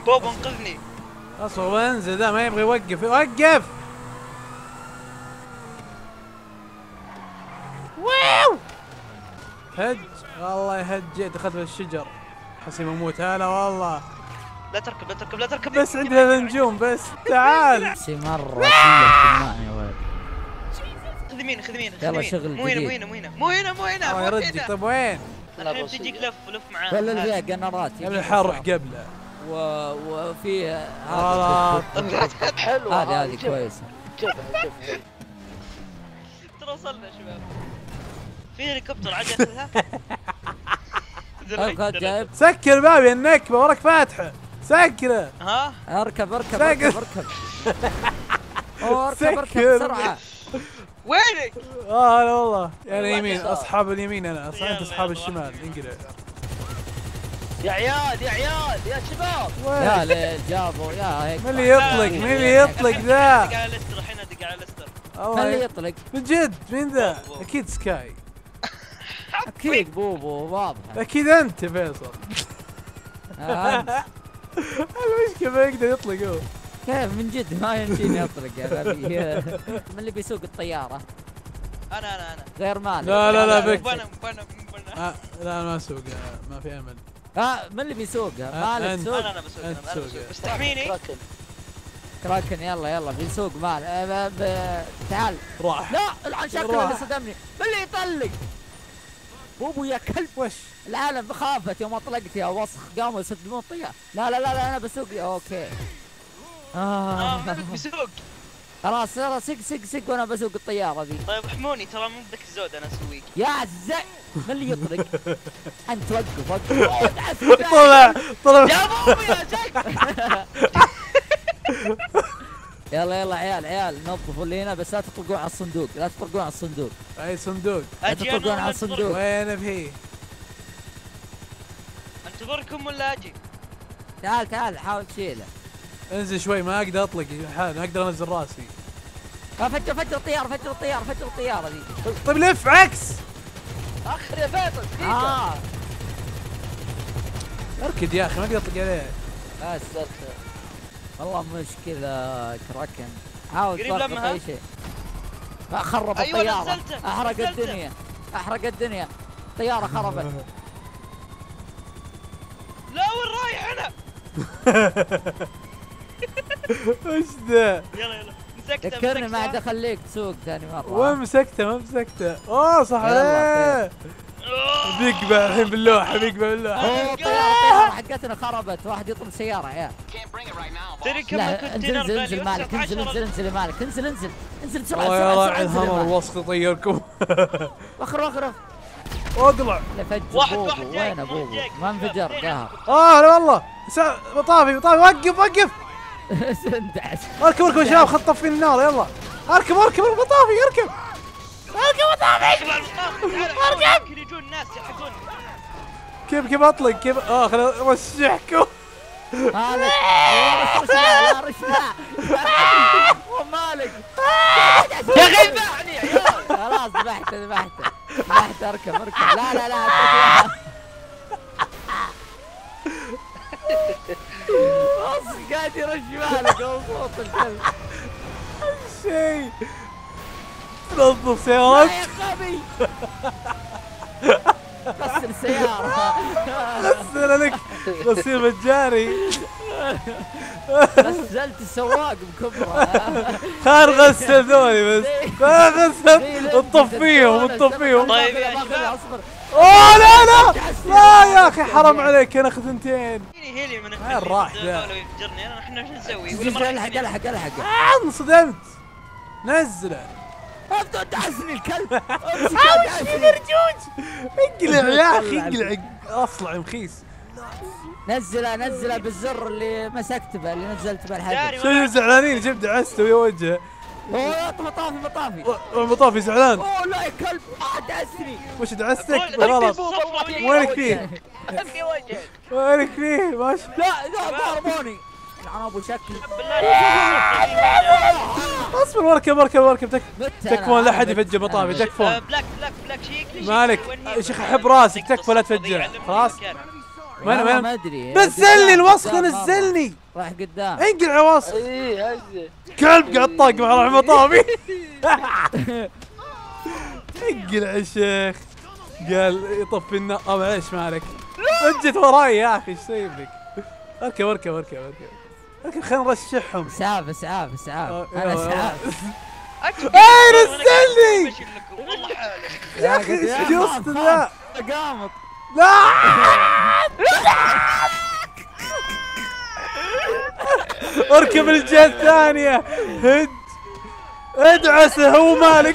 بوب انقذني. اصبر وانزل، ذا ما يبغى يوقف. وقف. واو هج والله يهج. دخلت في الشجر حسيم اموت. هلا والله. لا تركب لا تركب لا تركب. بس عندنا نجوم بس. تعال شي مرة كلك يا ولد. خذ يمين خذ يمين. يلا شغل مو هنا مو هنا مو هنا مو هنا مو هنا الله يرجك. طيب وين؟ الحين تجيك لف معاه. كل اللي فيها جنرات يا ابن الحار روح قبله. وفي غلط. حلو. هذه كويسة. ترى وصلنا شباب. في هليكوبتر عجل. جايب. سكر باب يا النكبه وراك فاتحه. سكره. ها اركب اركب سكر. اركب اركب. اركب سكر. بسرعة. وينك؟ هلا والله. انا يمين، اصحاب اليمين انا، اصلا انت اصحاب الشمال. انقلع. يا عيال يا عيال يا شباب. يا ليل جابوا يا هيك. من اللي يطلق؟ من اللي يطلق ذا؟ دق على ليستر الحين، دق على ليستر. من اللي يطلق؟ من جد مين ذا؟ اكيد سكاي. اكيد بوبو واضح. اكيد انت فيصل. أنت. المشكلة ما يقدر يطلق هو. كيف من جد ما يمديني اطلق يا غبي. من اللي بيسوق الطيارة؟ انا غير مالك. لا بك. بنا. لا ما اسوق، ما في امل. من اللي بيسوقها؟ مالك سوق. انا بسوق أنت انا بسوق. سوق. بس تحميني. كراكن يلا بيسوق مال. تعال. راح. لا العن شكله اللي صدمني. من اللي يطلق؟ بوبو يا كلب. وش؟ العالم خافت يوم اطلقت يا وسخ. قاموا يصدمون الطيارة. لا انا بسوق. اوكي. مالك بسوق. خلاص سق وانا بسوق الطيارة ذي. طيب احموني، ترى مو بذاك الزود انا اسويك. يا زي من اللي يطلق؟ انت وقف. طلع. يا بوبو يا زك. يلا عيال نظفوا اللي هنا، بس لا تطلقون على الصندوق. اي صندوق؟ لا تطلقون على الصندوق. وين فيه؟ انتظركم ولا اجي؟ تعال حاول تشيله. انزل شوي، ما اقدر اطلق ما اقدر انزل راسي. فجر الطيارة ذي. طيب لف عكس. اخر يا فيصل دقيقة. اركد يا اخي، ما اقدر اطلق عليه. بس والله مشكلة كراكن. حاول تضبط اي شيء. خرب الطيارة. احرق الدنيا. الطيارة خربت. لا وين رايح انا؟ وش ذا؟ يلا مسكته. ذكرني ما عاد اخليك تسوق ثاني مرة. وين مسكته؟ ما مسكته. اوه صح عليه. بيقبع الحين باللوحة. اوه الطيارة حقتنا خربت. واحد يطلب سيارة عيال. تدري كم الكونتينر غالي؟ انزل مالك. انزل مالك. انزل بسرعة. الله يا راعي الهمر الوسخ يطيركم. وخر. اقلع. واحد وين بوبو؟ ما انفجر قهر. لا والله. مطافي. وقف. سندعس. اركب يا شباب، خط طفي النار. يلا اركب المطافي. اركب. يمكن يجون الناس يلحقون. كيف اطلق؟ كيف؟ خليني ارشحكم. مالك يا رشاع. مالك يا اخي ذبحني يا عيال. خلاص ذبحته. اركب. لا بص قاعد يرش مالك. صوت الكلب. شيء. نظف سيارات. يا غبي. غسل سيارة. غسل لك غسيل مجاني. غسلت السواق بكبره. خار غسل ذولي بس. ما غسل. تطفيهم. طيب يا شباب. لا يا اخي حرام عليك، انا اخذ ثنتين. هيلي من راح ذا. يفجرني انا. احنا وش نسوي؟ الحق. انصدمت. نزله. افضل دعسني الكلب. وش مرجوج. اقلع يا اخي اقلع. اصلع مخيس. نزله بالزر اللي مسكت به، اللي نزلت به الحديد. شو زعلانين؟ جبت دعسته ويا وجهه. اوه مطافي زعلان. اوه لا يا كلب. دعسني. وش دعستك؟ غلط. وينك فيه؟ في وجهك. وينك فيه؟ ماشي. لا ضربوني. العن ابو شكل. اصبر. واركب. تكفون. لا احد يفجر مطافي. تكفون. بلاك شيك. مالك يا شيخ، احب راسك. تكفى لا تفجر. خلاص ما ادري نزلني الوسخ قدام نزلني. مرة. راح قدام. انقلع وسخ. ايه هزه. كلب قاعد طاق مع رحمة طابي. انقلع يا شيخ. قال يطفي النار. معليش مالك. انت جيت وراي يا اخي ايش سوي لك؟ اركب خلينا نرشحهم. اسعاف اسعاف اسعاف. انا اسعاف. نزلني والله حالك. يا اخي ايش قصد ذا؟ قامط. لا اركب الجهة الثانية. هد ادعسه هو مالك.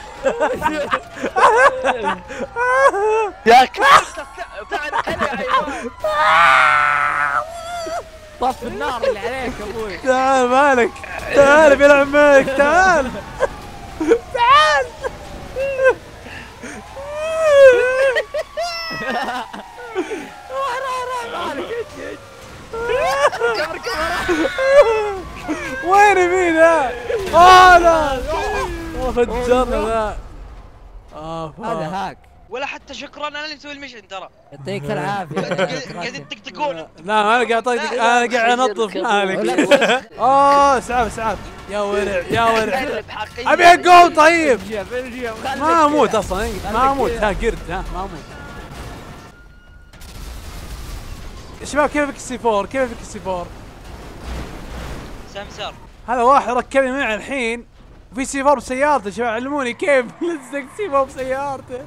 يا كلب تعال يا حيوان. طف النار اللي عليك ابوي. تعال مالك. تعال بيلعب معك. تعال تعال. وين مين ذا؟ لا فجرنا ذا. هذا هاك. ولا حتى شكرا انا اللي مسوي المشن ترى. يعطيك العافيه. قاعدين تطقطقون. لا انا قاعد طاق. انا قاعد انظف مالك. اسعاف يا ورع ابي اقوم. طيب ما اموت اصلا. ما اموت. قرد. ما اموت. شباب كيفك السي 4؟ كيفك السي 4؟ سمسار. هذا واحد ركبني معي الحين وفي سي 4 بسيارته. شباب علموني كيف لزق سي 4 بسيارته.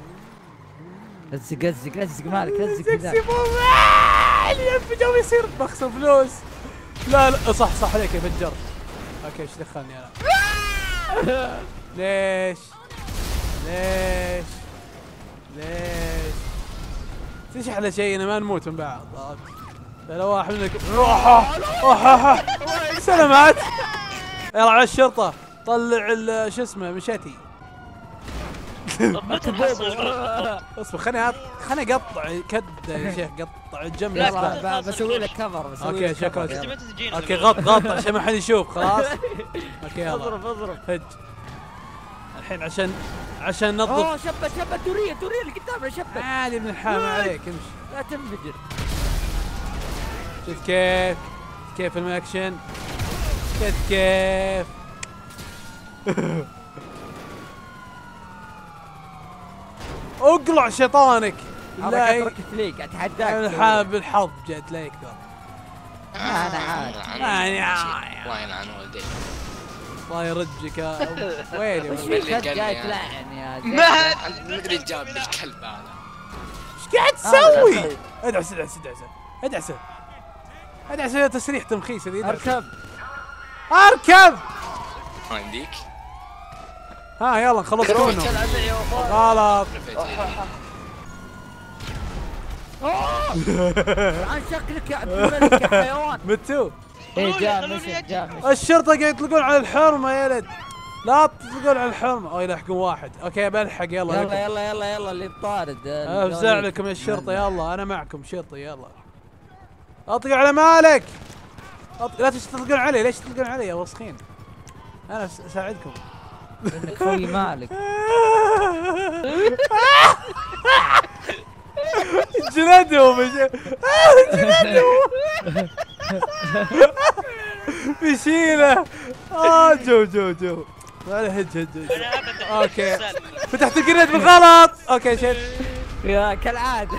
لزق مالك. لزق سي 4 اللي ينفجر ويصير بخسر فلوس. لا صح عليك يا فجر. اوكي ايش دخلني انا؟ ليش تشح على شيء انا ما نموت من بعض. لا واحد منك. سلامات. يلا على الشرطة. طلع شو اسمه مشاتي. اصبر خليني اقطع كد يا شيخ. قطع الجنب. بسوي لك كفر. اوكي شكرا. اوكي غط عشان ما حد يشوف. خلاص اوكي يلا اضرب. هج الحين عشان ننظف. شبت دورية اللي قدامنا شبت. عادي ابن الحلال ما عليك امشي. لا تنفجر. شفت كيف الماكشن. شفت كيف. اقلع شيطانك. لا ركبت ليك اتحداك. بالحظ جت ليك ذا. انا عارف. الله يلعن والديك. الله يرجك يا ويلي. جاي تلعن يا ما ادري جاب لي الكلب هذا. ايش قاعد تسوي؟ ادعسه تسريح تمخيس. اركب. ما يمديك. يلا نخلص منه. غلط. عن شكلك يا عبد الملك يا حيوان. متو. جاء الشرطة قاعد يطلقون على الحرمة يا ولد. لا تطلقون على الحرمة. يلحقون واحد. اوكي بلحق. يلا اللي بطارد. افزع لكم يا الشرطة. يلا انا معكم شرطة. يلا اطلقوا على مالك. لا تطلقون علي. ليش تطلقون علي يا وسخين؟ انا اساعدكم. انك خوي مالك. جلدهم بيشيله. جو هج اوكي فتحت الجريد بالغلط. اوكي شيل. يا كالعاده.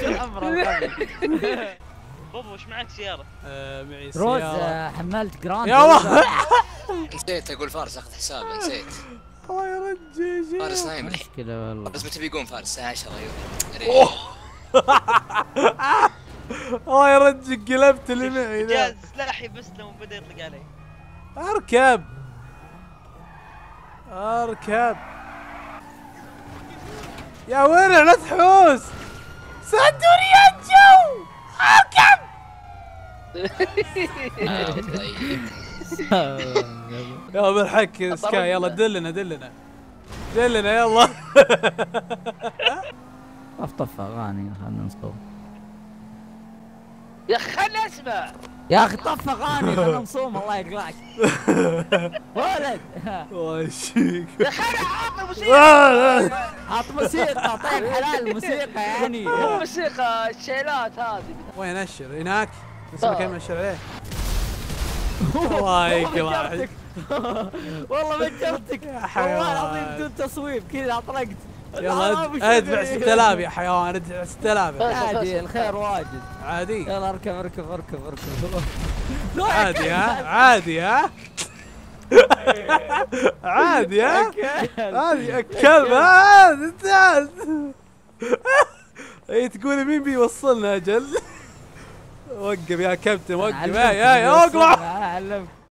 بابا وش معك سيارة؟ معي روز سيارة. حملت جراند. يا والله نسيت اقول فارس اخذ حسابه. نسيت. الله يرجي. فارس نايم لي. مشكلة والله. بس متى بيقوم فارس؟ الساعة 10 يوري. الله يرجيك. قلبت اللي معي ذا. جاز سلاحي بس لما بدا يطلق علي. اركب يا ورع. لا تحوس. صدوني يا الجو. اركب. طيب. يلا بالحك سكاي. يلا دلنا يلا. طف اغاني خلنا نصور. يا اخي خلني اسمع. يا اخي طف اغاني خلنا نصوم الله يقلعك. ولد وشيك يا اخي انا عاطي موسيقى. حاط موسيقى طيب حلال الموسيقى يعني. مو موسيقى الشيلات هذه. وين اشر هناك؟ نسمع كم اشر عليه. الله يقلعك. والله بجرتك والله العظيم بدون تصويب كذا اطلقت. يلا ادفع 6000 يا حيوان، ادفع 6000. عادي الخير واجد. عادي يلا اركب. عادي ها عادي ها عادي ها هذه الكلب هذا انت. اي تقول مين بيوصلنا اجل. وقف يا كابتن وقف يا اقلع.